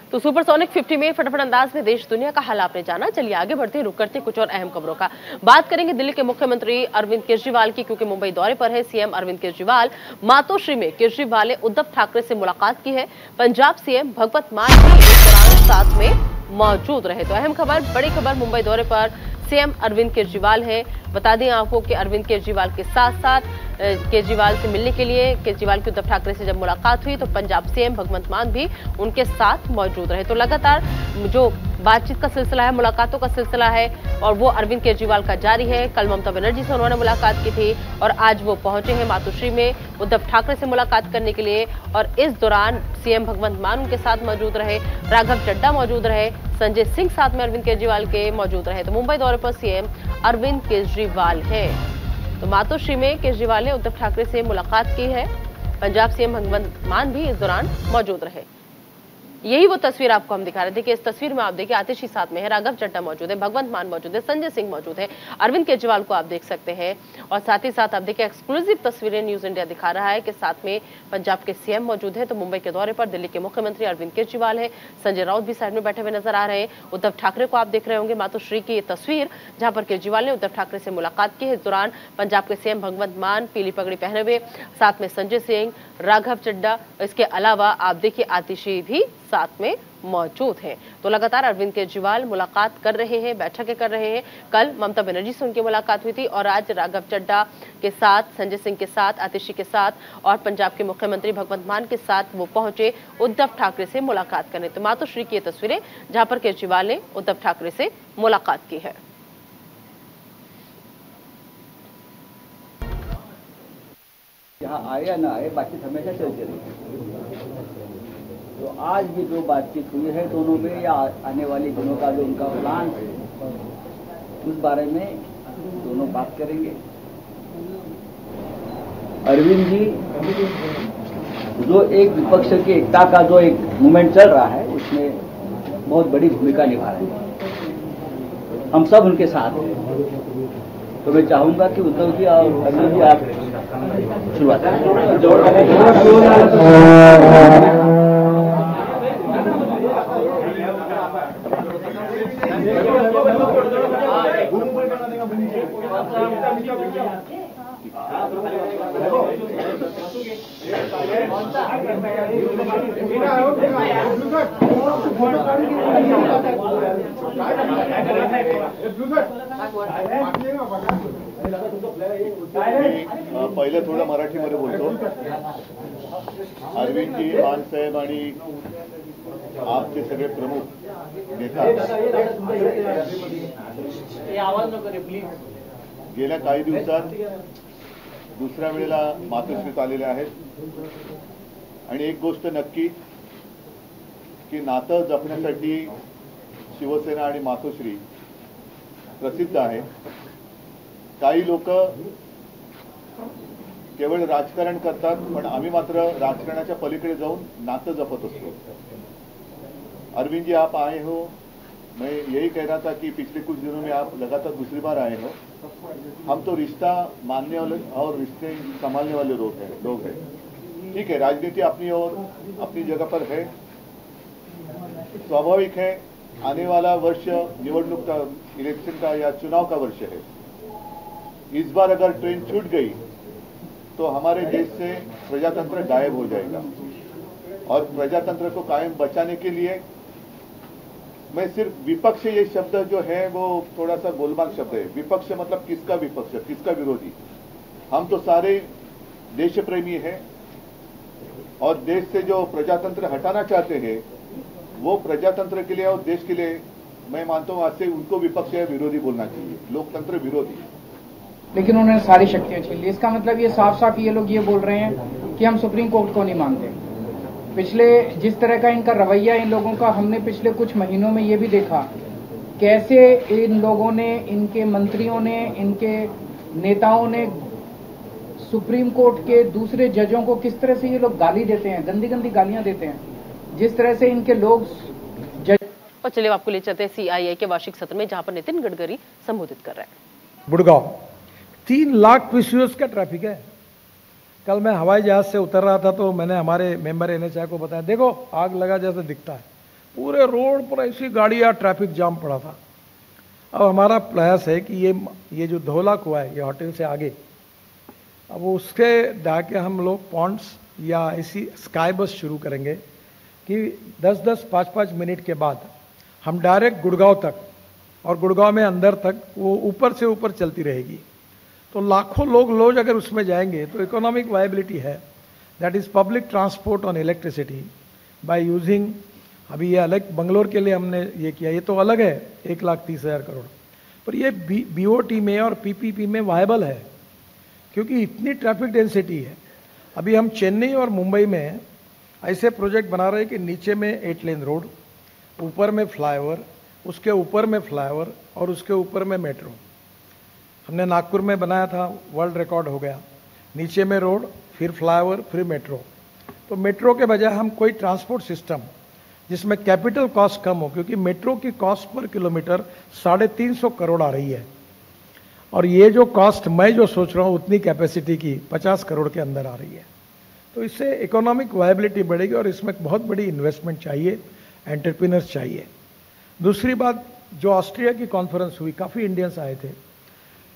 तो सुपरसोनिक 50 में फटाफट अंदाज में देश दुनिया का हाल आपने जाना। चलिए आगे बढ़ते हैं, रुक करते हैं कुछ और अहम खबरों का। बात करेंगे दिल्ली के मुख्यमंत्री अरविंद केजरीवाल की, क्योंकि मुंबई दौरे पर है सीएम अरविंद केजरीवाल। मातोश्री में केजरीवाल ने उद्धव ठाकरे से मुलाकात की है। पंजाब सीएम भगवंत मान भी इस दौरान साथ में मौजूद रहे। तो अहम खबर, बड़ी खबर, मुंबई दौरे पर सीएम अरविंद केजरीवाल है। बता दें आपको कि अरविंद केजरीवाल के साथ साथ केजरीवाल से मिलने के लिए केजरीवाल की उद्धव ठाकरे से जब मुलाकात हुई तो पंजाब सीएम भगवंत मान भी उनके साथ मौजूद रहे। तो लगातार जो बातचीत का सिलसिला है, मुलाकातों का सिलसिला है, और वो अरविंद केजरीवाल का जारी है। कल ममता बनर्जी से उन्होंने मुलाकात की थी और आज वो पहुंचे हैं मातोश्री में उद्धव ठाकरे से मुलाकात करने के लिए। और इस दौरान सीएम भगवंत मान उनके साथ मौजूद रहे, राघव चड्ढा मौजूद रहे, संजय सिंह साथ में अरविंद केजरीवाल के मौजूद रहे। तो मुंबई दौरे पर सीएम अरविंद केजरीवाल है। तो मातोश्री में केजरीवाल ने उद्धव ठाकरे से मुलाकात की है। पंजाब सीएम भगवंत मान भी इस दौरान मौजूद रहे। यही वो तस्वीर आपको हम दिखा रहे थे कि इस तस्वीर में आप देखिए आतिशी साथ में है, राघव चड्ढा मौजूद है, भगवंत मान मौजूद है, संजय सिंह मौजूद है, अरविंद केजरीवाल को आप देख सकते हैं। और साथ ही साथ आप देखिए एक्सक्लूसिव तस्वीरें न्यूज इंडिया दिखा रहा है कि साथ में पंजाब के सीएम मौजूद है। तो मुंबई के दौरे पर दिल्ली के मुख्यमंत्री अरविंद केजरीवाल है, संजय राउत भी साइड में बैठे हुए नजर आ रहे हैं। उद्धव ठाकरे को आप देख रहे होंगे मातोश्री की ये तस्वीर, जहां पर केजरीवाल ने उद्धव ठाकरे से मुलाकात की है। इस दौरान पंजाब के सीएम भगवंत मान पीली पगड़ी पहने हुए, साथ में संजय सिंह, राघव चड्ढा, इसके अलावा आप देखिए आतिशी भी साथ में मौजूद हैं। तो लगातार अरविंद केजरीवाल मुलाकात कर रहे हैं, बैठकें कर रहे हैं। कल ममता बनर्जी से उनकी मुलाकात हुई थी और आज राघव चड्ढा के साथ, संजय सिंह के साथ, आतिशी के साथ और पंजाब के मुख्यमंत्री भगवंत मान के साथ वो पहुंचे उद्धव ठाकरे से मुलाकात करने। तो मातोश्री की ये तस्वीरें जहां पर केजरीवाल ने उद्धव ठाकरे से मुलाकात की है। यहाँ आए या ना आए, बातचीत हमेशा चलती रही। तो आज भी जो बातचीत हुई है दोनों में, या आने वाले दिनों का जो उनका प्लान है, उस बारे में दोनों बात करेंगे। अरविंद जी जो एक विपक्ष की एकता का जो एक मूवमेंट चल रहा है, उसमें बहुत बड़ी भूमिका निभा रहे हैं। हम सब उनके साथ हैं। तो मैं चाहूंगा कि उद्धव जी और अरविंद जी आप शुरुआत पहिले थोडं मराठीमध्ये बोलतो। अरविंद जी, मान साहेब आणि आपचे सगळे प्रमुख नेता गेल्या काही दिवसात दुसऱ्या वेळेला मातोश्रीत आलेले आहेत। आणि एक गोष्ट नक्की की नातं जपण्यासाठी शिवसेना आणि मातोश्री प्रसिद्ध आहे। काही लोक केवळ राजकारण करतात, पण आम्ही मात्र राजकारणाच्या पलीकडे जाऊन नातं जपत असतो। अरविंद जी, आप आए हो, मैं यही कह रहा था कि पिछले कुछ दिनों में आप लगातार दूसरी बार आए हो। हम तो रिश्ता मानने वाले और रिश्ते संभालने वाले लोग हैं। ठीक है, राजनीति अपनी और अपनी जगह पर है। स्वाभाविक है, आने वाला वर्ष निवडणूक का, इलेक्शन का या चुनाव का वर्ष है। इस बार अगर ट्रेन छूट गई तो हमारे देश से प्रजातंत्र गायब हो जाएगा। और प्रजातंत्र को कायम बचाने के लिए मैं सिर्फ विपक्ष, ये शब्द जो है वो थोड़ा सा गोलमाल शब्द है। विपक्ष मतलब किसका विपक्ष, किसका विरोधी? हम तो सारे देश प्रेमी हैं और देश से जो प्रजातंत्र हटाना चाहते हैं वो प्रजातंत्र के लिए और देश के लिए मैं मानता हूं आज से उनको विपक्ष या विरोधी बोलना चाहिए, लोकतंत्र विरोधी। लेकिन उन्होंने सारी शक्तियां छीन ली। इसका मतलब ये साफ साफ ये लोग ये बोल रहे हैं कि हम सुप्रीम कोर्ट को नहीं मानते। पिछले जिस तरह का इनका रवैया इन लोगों का, हमने पिछले कुछ महीनों में ये भी देखा कैसे इन लोगों ने, इनके मंत्रियों ने, इनके नेताओं ने सुप्रीम कोर्ट के दूसरे जजों को किस तरह से ये लोग गाली देते हैं, गंदी गंदी गालियां देते हैं। जिस तरह से इनके लोग और चलिए आपको ले चलते हैं CII के वार्षिक सत्र में, जहां पर नितिन गडकरी संबोधित कर रहे हैं। गुड़गांव 3 लाख PCOs का ट्रैफिक है। कल मैं हवाई जहाज से उतर रहा था तो मैंने हमारे मेंबर NHI को बताया, देखो आग लगा जैसा दिखता है, पूरे रोड पर ऐसी गाड़ियां, ट्रैफिक जाम पड़ा था। अब हमारा प्रयास है कि ये जो धौला कुआं है, ये होटल से आगे, अब उसके जाके हम लोग पॉन्ड्स या ऐसी स्काई बस शुरू करेंगे कि 10-10, 5-5 मिनट के बाद हम डायरेक्ट गुड़गांव तक और गुड़गांव में अंदर तक वो ऊपर से ऊपर चलती रहेगी। तो लाखों लोग अगर उसमें जाएंगे तो इकोनॉमिक वायबिलिटी है। That is public transport on electricity by using, अभी ये अलग बंगलोर के लिए हमने ये किया, ये तो अलग है 1,30,000 करोड़, पर ये बीओटी में और पीपीपी में वायबल है क्योंकि इतनी ट्रैफिक डेंसिटी है। अभी हम चेन्नई और मुंबई में ऐसे प्रोजेक्ट बना रहे हैं कि नीचे में 8 लेन रोड, ऊपर में फ्लाईओवर, उसके ऊपर में फ्लाईओवर और उसके ऊपर में मेट्रो। हमने नागपुर में बनाया था, वर्ल्ड रिकॉर्ड हो गया। नीचे में रोड, फिर फ्लाईओवर, फिर मेट्रो। तो मेट्रो के बजाय हम कोई ट्रांसपोर्ट सिस्टम जिसमें कैपिटल कॉस्ट कम हो, क्योंकि मेट्रो की कॉस्ट पर किलोमीटर 350 करोड़ आ रही है और ये जो कॉस्ट मैं जो सोच रहा हूँ उतनी कैपेसिटी की 50 करोड़ के अंदर आ रही है। तो इससे इकोनॉमिक वायबिलिटी बढ़ेगी और इसमें बहुत बड़ी इन्वेस्टमेंट चाहिए, एंटरप्रेन्योर्स चाहिए। दूसरी बात, जो ऑस्ट्रिया की कॉन्फ्रेंस हुई, काफ़ी इंडियंस आए थे।